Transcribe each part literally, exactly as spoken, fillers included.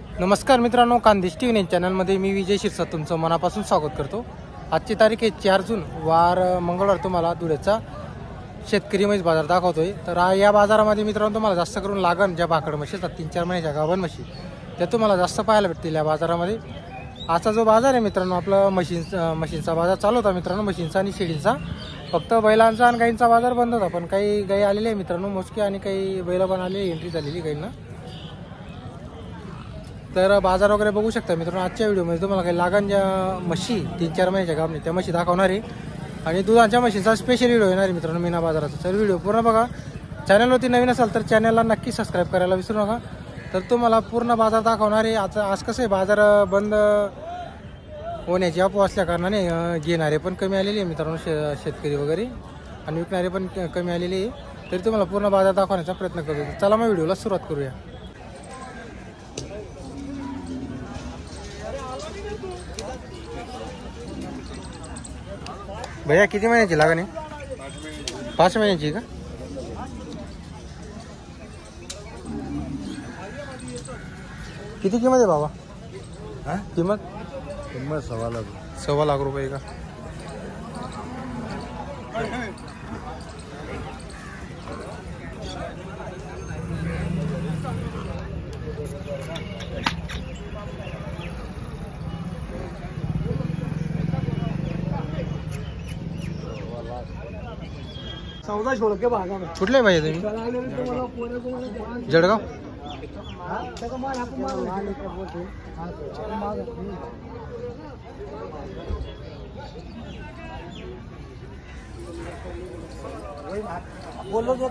नमस्कार मित्रांनो, कांदेश T V चॅनलमध्ये मी विजय शिरसाट तुमचं मनापासून स्वागत करतो। आजची तारीख आहे चार जून, वार मंगळवार। तुम्हाला धुळ्याचा शेतकरी म्हैस बाजार दाखवतोय। तर या बाजारामध्ये मित्रांनो तुम्हाला जास्त करून लागण ज्या भाकड म्हशी असतात तीन चार महिन्याच्या गाभण म्हशी त्या तुम्हाला जास्त पाहायला भेटतील या बाजारामध्ये। आजचा जो बाजार आहे मित्रांनो आपला मशीन मशीनचा बाजार चालू होता मित्रांनो, मशीनचा आणि शेळींचा। फक्त बैलांचा आणि गाईंचा बाजार बंद होता, पण काही गाई आलेले आहे मित्रांनो मोजके आणि काही बैल पण आलेली एंट्री झालेली गाईंना। तर बाजार वगैरे बघू शकता मित्रांनो। आजच्या व्हिडिओमध्ये तुम्हाला काही लागण ज्या म्हशी तीन चार महिन्याच्या गाभणी त्या म्हशी दाखवणार आहे आणि दुधाच्या म्हशींचा स्पेशल व्हिडिओ येणार आहे मित्रांनो मीना बाजाराचा। तर व्हिडिओ पूर्ण बघा। चॅनलवरती नवीन असाल तर चॅनलला नक्की सबस्क्राईब करायला विसरू नका। तर तुम्हाला पूर्ण बाजार दाखवणार आहे। आज आज कसं आहे बाजार बंद होण्याची अफवा असल्या कारणाने घेणारे पण कमी आलेले आहे मित्रांनो, शे शेतकरी वगैरे आणि विकणारे पण कमी आलेले आहे। तरी तुम्हाला पूर्ण बाजार दाखवण्याचा प्रयत्न करतो। चला मग व्हिडिओला सुरुवात करूया। भैया किती महिन्याची लागण आहे? पाच महिन्याची का? किती किंमत आहे बाबा? हा किंमत किंमत सव्वा लाख सव्वा लाख रुपये का? चौदा सोळ के भागा कुठले पाहिजे तुम्ही? जळगाव? बोलो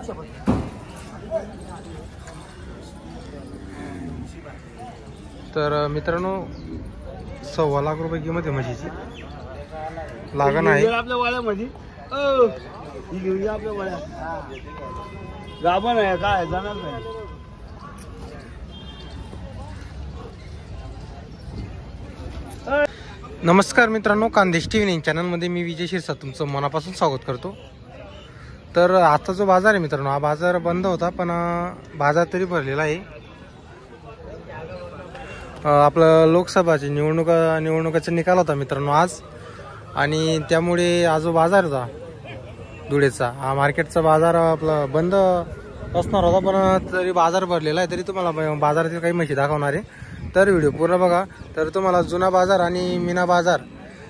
तर मित्रांनो सव्वा लाख रुपये किंमत आहे म्हशीची। लागण आहे आपल्या वाड्यामध्ये आपल्या वाड्या गाभण आहे काय जाणार नाही। नमस्कार मित्रांनो, कांदेश टी व्ही चॅनलमध्ये मी विजय शिरसाट तुमचं मनापासून स्वागत करतो। तर आजचा जो बाजार आहे मित्रांनो हा बाजार बंद होता, पण बाजार तरी भरलेला आहे। आपलं लोकसभाची निवडणुका निवडणुकाचा निकाल होता मित्रांनो आज, आणि त्यामुळे हा जो बाजार होता धुळेचा हा मार्केटचा बाजार आपला बंद असणार होता, पण तरी बाजार भरलेला आहे। तरी तुम्हाला बाजारातील काही म्हशी दाखवणार आहे, तर व्हिडिओ पूर्ण बघा। तर तुम्हाला जुना बाजार आणि मीना बाजार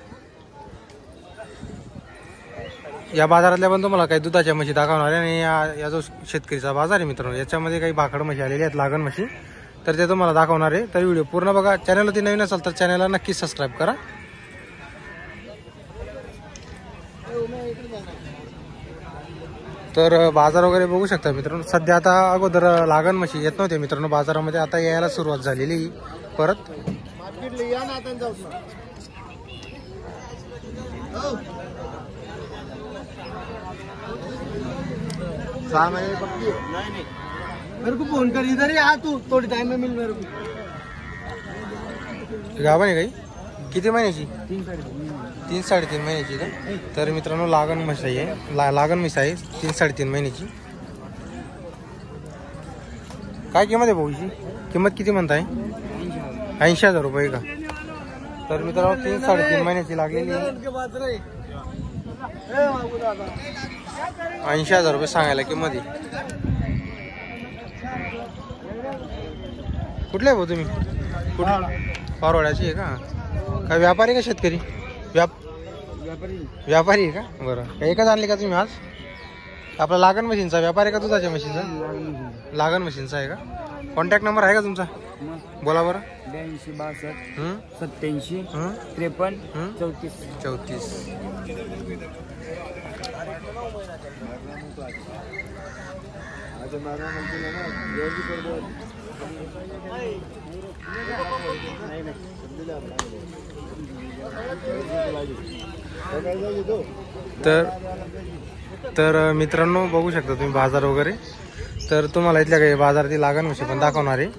या बाजारातल्या पण तुम्हाला काही दुधाच्या म्हशी दाखवणार आहे। आणि या, या जो शेतकरीचा बाजार आहे मित्रांनो याच्यामध्ये काही भाकड म्हशी आलेल्या आहेत लागण म्हशी, तर ते तुम्हाला दाखवणार आहे। तर व्हिडिओ पूर्ण बघा। चॅनलवरती नवीन असाल तर चॅनलला नक्की सबस्क्राईब करा। तर बाजार वगैरे बघू शकता मित्रांनो। सध्या आता अगोदर लागण म्हशी येत नव्हते मित्रांनो बाजारामध्ये, आता यायला सुरुवात झालेली परत। सहा महीने पक्की नहीं नहीं मेरे को फोन कर इधर ही आ तू थोड़ी टाइम में मिल मेरे को। गाभण आहे काही? किती महिन्याची? तीन साढ़े तीन साडेतीन महिन्याची का? तर मित्रांनो लागण म्हशी आहे, ला लागण म्हशी आहे तीन साडेतीन महिन्याची। काय किंमत आहे भाऊची? किंमत किती म्हणताय? ऐंशी हजार रुपये का? तर मित्रांनो तीन साडेतीन महिन्याची लागलेली ऐंशी हजार रुपये सांगायला किंमत आहे। कुठले भाऊ तुम्ही? पारवाड्याची आहे का? काय व्यापारी का शेतकरी? व्याप व्यापारी आहे का? बरं, एकच आणली का तुम्ही आज? आपला लागण मशीनचा व्यापार आहे का दुधाच्या मशीनचा? लागण मशीनचा आहे का? कॉन्टॅक्ट नंबर आहे का तुमचा? बोला बरं। ब्याऐंशी बासष्ट सत्याऐंशी त्रेपन्न चौतीस चौतीस तर तर मित्रांनो बघू शकता तुम्ही बाजार वगैरे। तर तुम्हाला इथल्या काही बाजारातील लागण म्हशी पण दाखवणार आहे।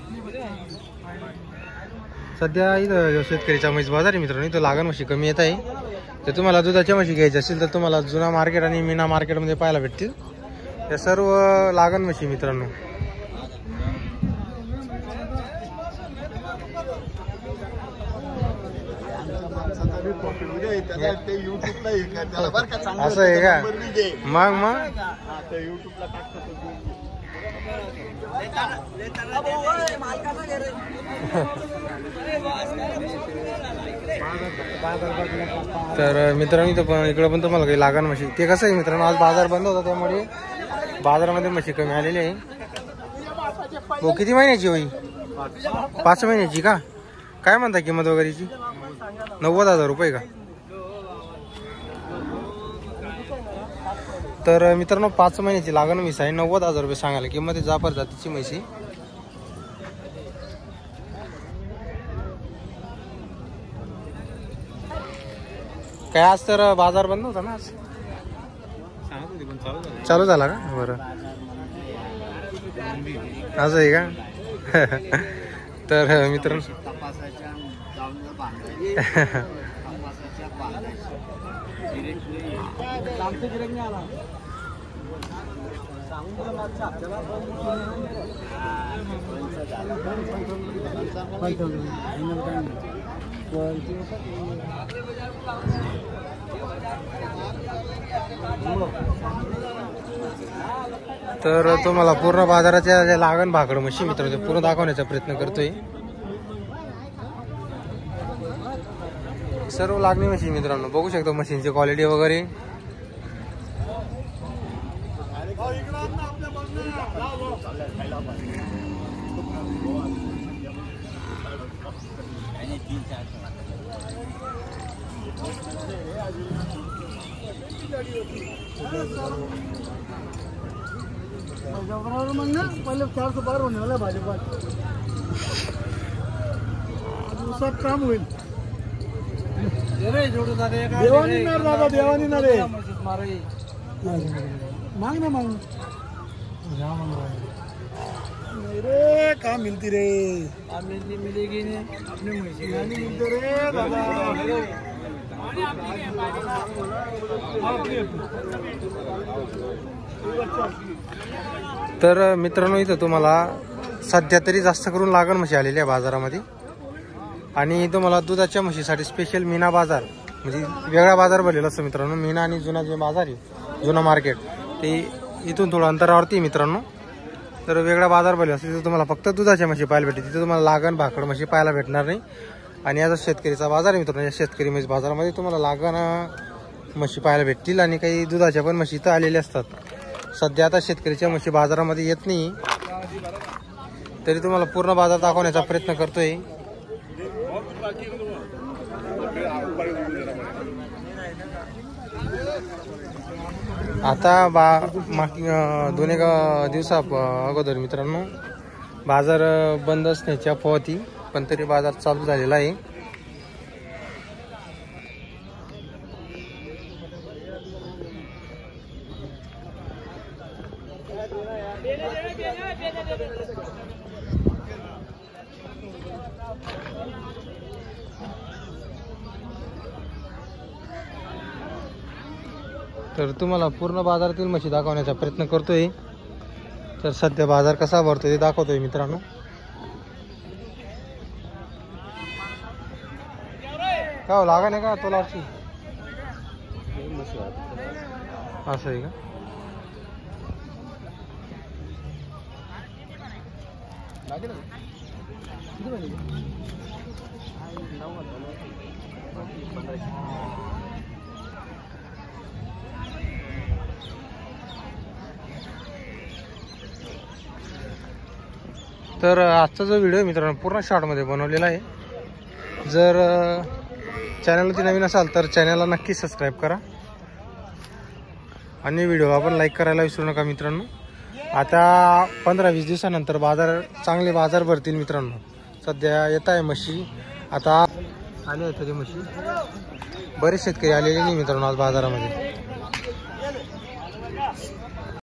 सध्या इथं शेतकरीचा म्हैस बाजार आहे मित्रांनो, इथं लागण म्हशी कमी येत आहे। तर तुम्हाला दुधाच्या म्हशी घ्यायची असेल तर तुम्हाला जुना मार्केट आणि मीना मार्केटमध्ये पाहायला भेटतील या सर्व लागण म्हशी मित्रांनो। असं आहे का? मग मग तर मित्रांनो इथं पण इकडं पण तुम्हाला काही लागण म्हशी. ते कसं आहे मित्रांनो, आज बाजार बंद होता त्यामुळे बाजारामध्ये म्हशी कमी आलेली आहे. हो, किती महिन्याची होई? पाच महिन्याची का? काय म्हणता किंमत वगैरेची? नव्वद हजार रुपये का? तर मित्रांनो पाच महिन्याची लागण म्हैस आहे, नव्वद हजार रुपये सांगायला किंमत आहे. जाफर जातीची म्हशी. काय आज तर बाजार बंद होता ना, आज चालू झाला का? बरं असं आहे का? तर मित्रांनो तर तुम्हाला पूर्ण बाजाराच्या ज्या लागण भाकड म्हशी मित्रांनो पूर्ण दाखवण्याचा प्रयत्न करतोय. सर्व लागणी म्हशी मित्रांनो बघू शकतो, मशीनची क्वालिटी वगैरे. मग ना पहिले चार सौ बार होने वाला भाजपा सब काम होईल. देवानी ना दादा, देवानी ना रे, मांग ना मांग रे. कहाँ मिलती रे? मिलती मिलेगी नहीं अपने नहीं मिलते रे दादा. तर मित्रांनो इथं तुम्हाला सध्या तरी जास्त करून लागण म्हशी आलेली आहे बाजारामध्ये. आणि तुम्हाला दुधाच्या म्हशीसाठी स्पेशल मीना बाजार म्हणजे वेगळा बाजार भरलेला असतो मित्रांनो. मीना आणि जुना जे बाजार आहे, जुना मार्केट, ते इथून थोडं अंतरावरती मित्रांनो. तर वेगळा बाजार भरलेला असतो, तिथं तुम्हाला फक्त दुधाच्या म्हशी पाहायला भेटते. तिथं तुम्हाला लागण भाकड म्हशी पाहायला भेटणार नाही. आणि याचा शेतकरीचा बाजार आहे मित्रांनो. या शेतकरी म्हशी बाजारामध्ये तुम्हाला लागण म्हशी पाहायला भेटतील आणि काही दुधाच्या पण म्हशी इथं आलेल्या असतात. सध्या आता शेतकरीच्या म्हशी बाजारामध्ये येत नाही, तरी तुम्हाला पूर्ण बाजार दाखवण्याचा प्रयत्न करतोय. आता बा मागील दोन एक दिवसा अगोदर मित्रांनो बाजार बंद असण्याची अफवा होती, पण तरी बाजार चालू झालेला आहे. तर तुम्हाला पूर्ण बाजारातील म्हशी दाखवण्याचा प्रयत्न करतोय. तर सध्या बाजार कसा भरतोय ते दाखवतोय मित्रांनो. का लागा नाही का तोलाची? असं आहे का? तर आजचा जो व्हिडिओ मित्रांनो पूर्ण शॉर्टमध्ये बनवलेला आहे. जर चॅनलवरती नवीन असाल तर चॅनलला नक्की सबस्क्राईब करा आणि व्हिडिओला पण लाईक करायला विसरू नका मित्रांनो. आता पंधरा वीस दिवसानंतर बाजार चांगले बाजार भरतील मित्रांनो. सध्या येत आहे म्हशी, आता आले आहेत तरी म्हशी. बरेच शेतकरी आलेले नाही मित्रांनो आज बाजारामध्ये.